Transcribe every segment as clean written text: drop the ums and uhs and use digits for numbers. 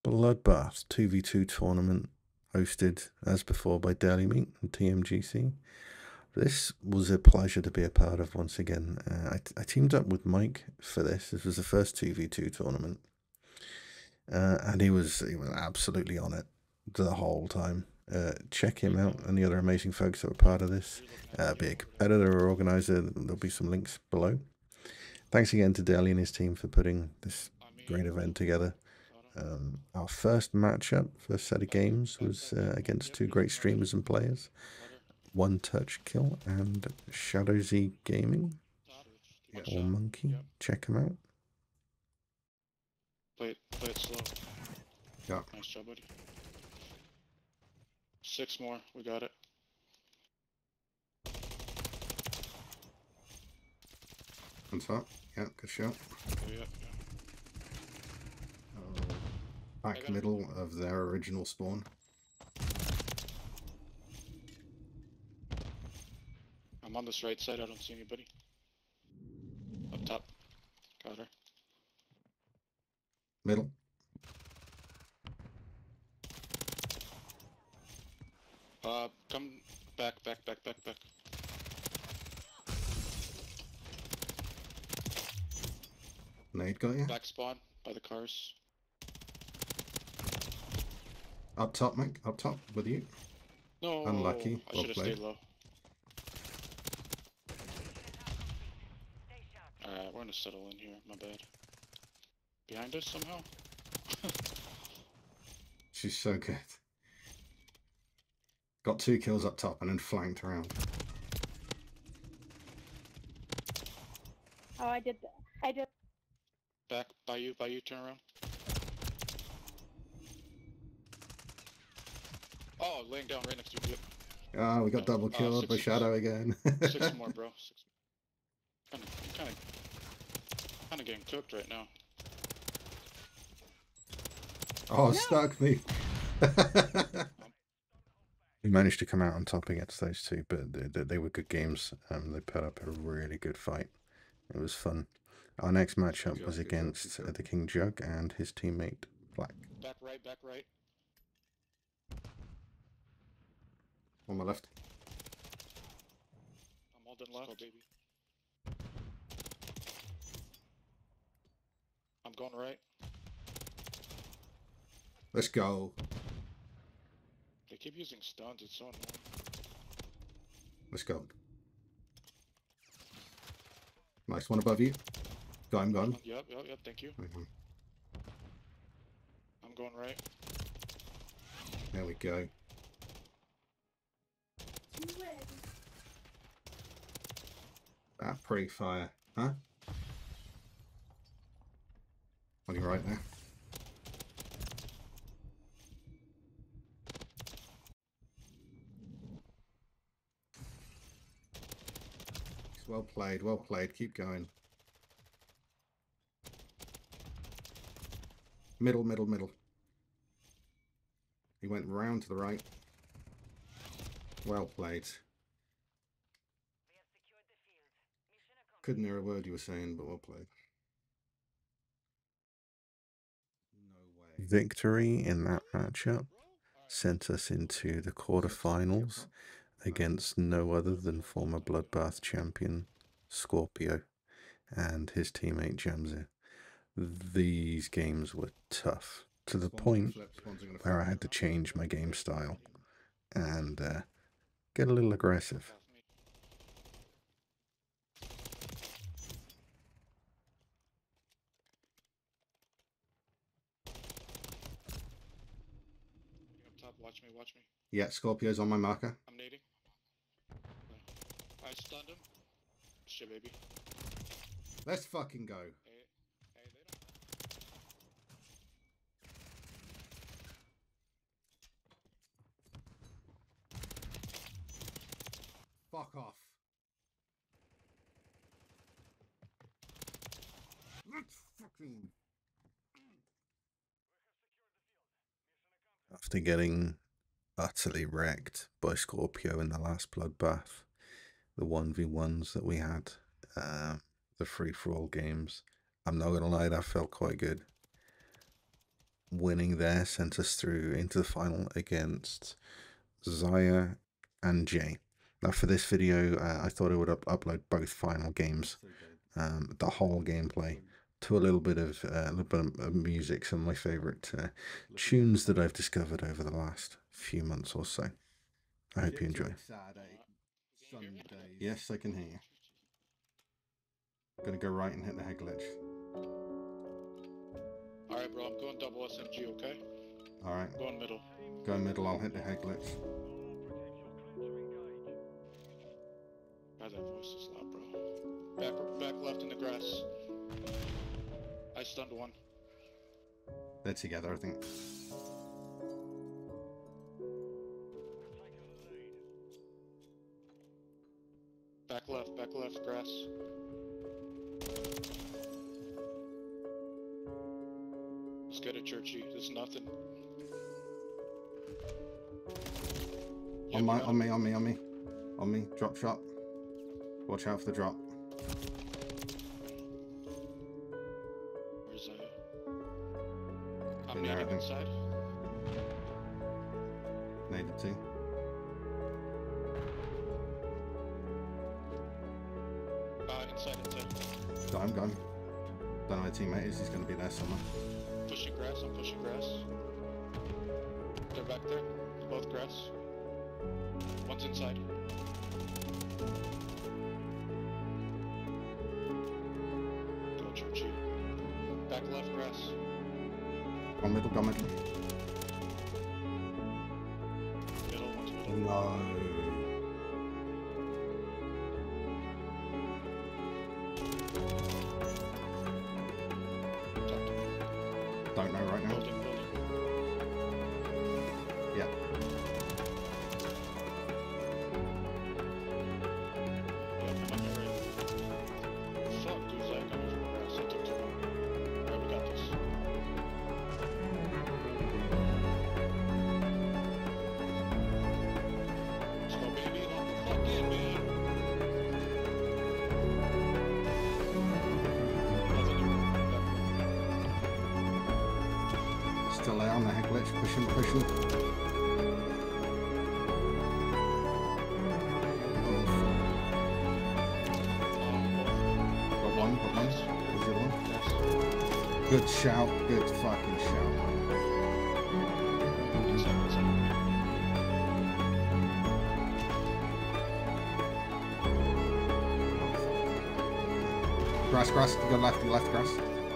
Bloodbath 2v2 tournament hosted as before by Daily Meat and TMGC. This was a pleasure to be a part of once again. I teamed up with Mike for this. This was the first 2v2 tournament. And he was absolutely on it the whole time. Check him out and the other amazing folks that were part of this. Be a competitor or organizer. There'll be some links below. Thanks again to Daly and his team for putting this great event together. Our first matchup, first set of games, was against two great streamers and players, One Touch Kill and Shadow Z Gaming, or Monkey. Check him out. Play it slow. Yeah. Nice job, buddy. 6 more. We got it. On top. Yeah, good shot. Yeah. Back middle of their original spawn. I'm on this right side. I don't see anybody. Up top. Got her. Middle. Come back. Nade got you. Back spawn by the cars. Up top, Mike. Up top with you. No. Unlucky. I Well should have played. stayed low. We're gonna settle in here. My bad. Behind us somehow. She's so good. Got 2 kills up top and then flanked around. Oh, I did. Back by you. Turn around. Oh, laying down right next to you. Ah, we got double killed by Shadow again. 6 more, bro. 6. Kind of getting cooked right now. Oh, stuck me. We managed to come out on top against those two, but they were good games. They put up a really good fight. It was fun. Our next matchup was against the King Jug and his teammate Black. Back right. On my left. I'm holding left. Let's go, baby. I'm going right. Let's go. They keep using stuns. It's so annoying. Let's go. Nice one above you. Got him. Yep. Thank you. I'm going right. There we go. That pre-fire, huh? On your right there. Well played. Keep going. Middle. He went round to the right. Well played. Couldn't hear a word you were saying, but well played. No way. Victory in that matchup sent us into the quarterfinals against no other than former Bloodbath champion Scorpio and his teammate Jamzir. These games were tough, to the point where I had to change my game style and get a little aggressive. Up top, watch me. Yeah, Scorpio's on my marker. I'm nading. I stunned him. Shit, baby. Let's fucking go. Hey, they don't. Fuck off. Let's fucking... After getting utterly wrecked by Scorpio in the last Bloodbath, the 1v1s that we had, the free-for-all games, I'm not gonna lie, that felt quite good. winning there sent us through into the final against Zaya and Jay. Now for this video, I thought I would upload both final games, the whole gameplay, to a little bit of music, some of my favorite tunes that I've discovered over the last few months or so. I hope you enjoy. Yes, I can hear you. Gonna go right and hit the head glitch. Alright, bro, I'm going double SMG, okay? Alright, Going middle. go middle, I'll hit the head glitch. God, that voice is loud, bro. Back left in the grass. I stunned one. They're together, I think. Back left, grass. Let's get it, Churchy. There's nothing. On me. Drop shot. Watch out for the drop. Where's that? I'm In there, I nading think. inside. Naded too. Inside. Got him. Don't know where teammate is, he's gonna be there somewhere. Pushing grass, I'm pushing grass. They're back there. Both grass. One's inside. Go, Churchy. Back left, grass. Go middle. Middle, one's middle. No. Don't know right now. Building. Yeah. Fuck, dude, Zach, I was grass. I took too long. Alright, we got this. Let's go, baby. Lock the fuck in, man. Still there on the head glitch, pushing. Got one. Where's the other one? Good shout, good fucking shout. Grass, go left, grass.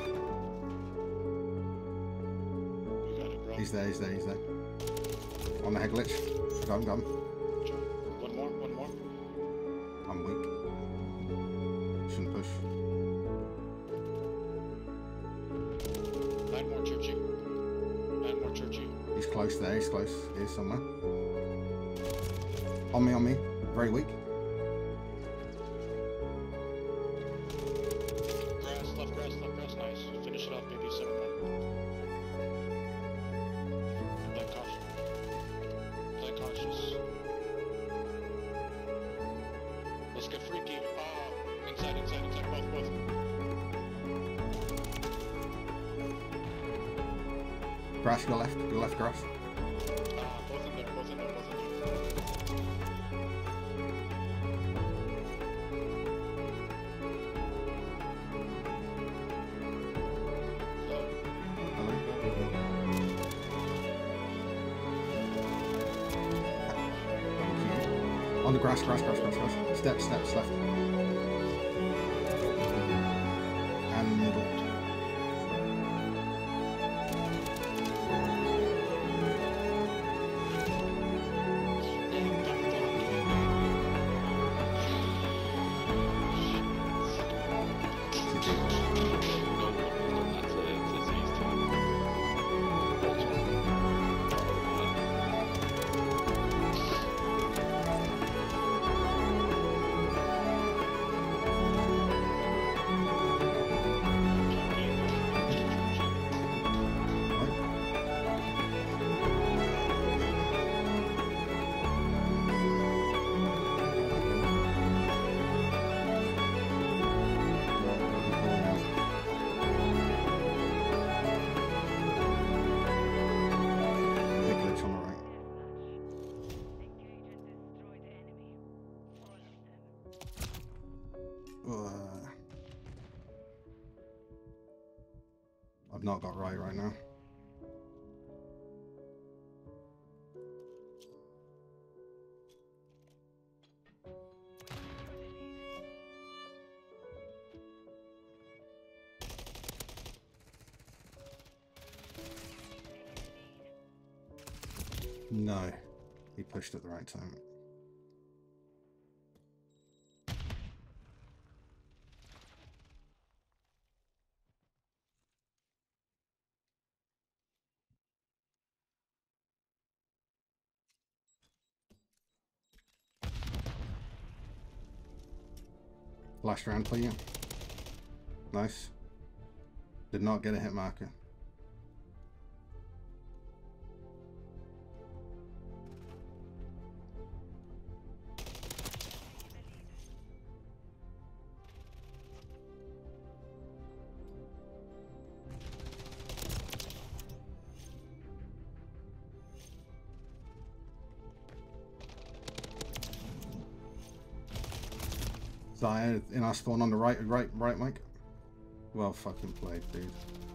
We got it, bro. He's there. On the head glitch. Go on. One more. I'm weak. Shouldn't push. 9 more, Churchy. He's close there, Here's somewhere. On me. Very weak. Left grass, nice. Finish it off, baby. 7 more. Play cautious. Let's get freaky. Inside, both. Grass, go left grass. Both in there. On the grass. Steps left. And middle. not got right now. No, he pushed at the right time. Last round for you. Nice. Did not get a hit marker. Zaya in our spawn on the right, Mike. Well fucking played, dude.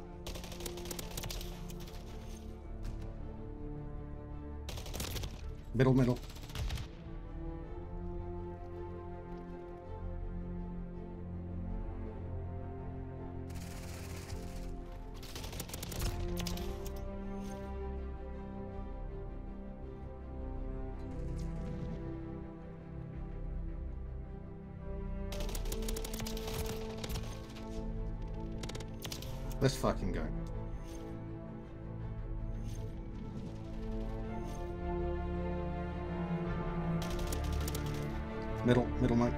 Middle. Let's fucking go. Middle, mate.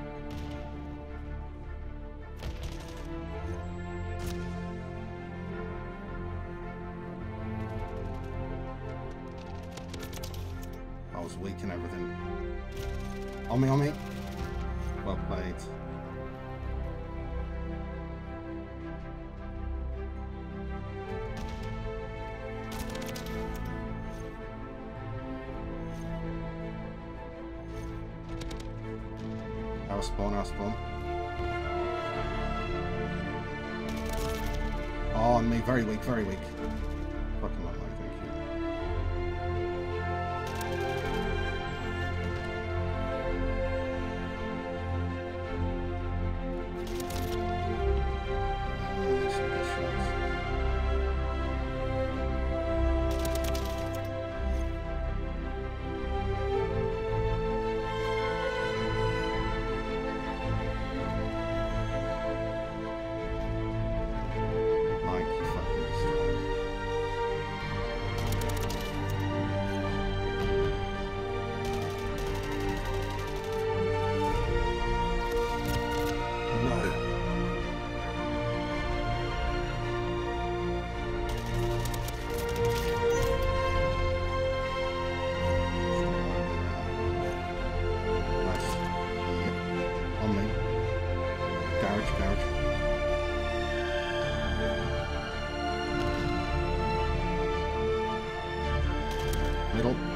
I was weak and everything. On me. Well played. Our spawn. Oh, on me, very weak. Fucking like mine, thank you. Middle.